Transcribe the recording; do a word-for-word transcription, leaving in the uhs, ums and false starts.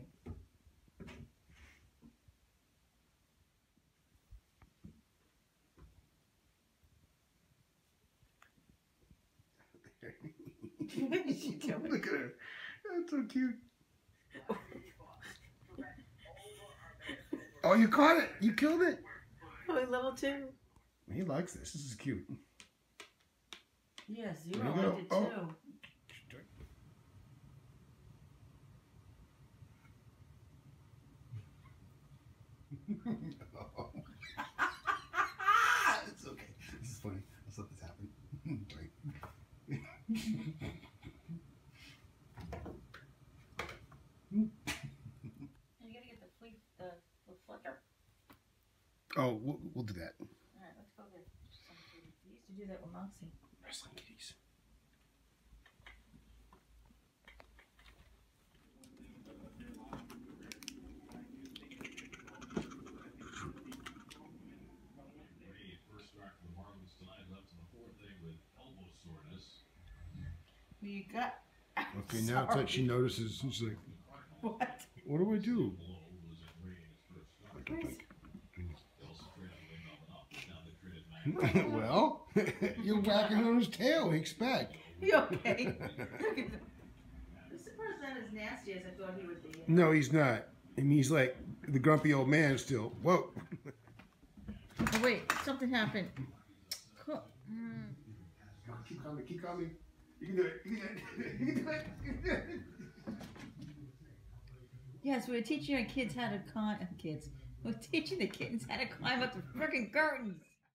Look at her. That's so cute. Oh, you caught it. You killed it. Oh, level two. He likes this. This is cute. Yeah, Zero liked it oh. too. It's okay. This is funny. Let's let this happen. You gotta get the fleet, the, the flicker. Oh, we'll, we'll do that. Alright, let's go get some food. We used to do that with Moxie. Wrestling kitties. What you got? Okay, now it's like she notices. She's like, What? what do I do? Well, you're whacking on his tail. We expect. You okay? Look at the... This person's not as nasty as I thought he would be. No, he's not. I mean, he's like the grumpy old man still. Whoa. Oh, wait, something happened. Cool. Mm. Keep coming, keep coming. You can do it. You can do it. You can do it. You can do it. Yes, we're teaching our kids how to climb. Kids, we're teaching the kittens how to climb up the freaking curtains.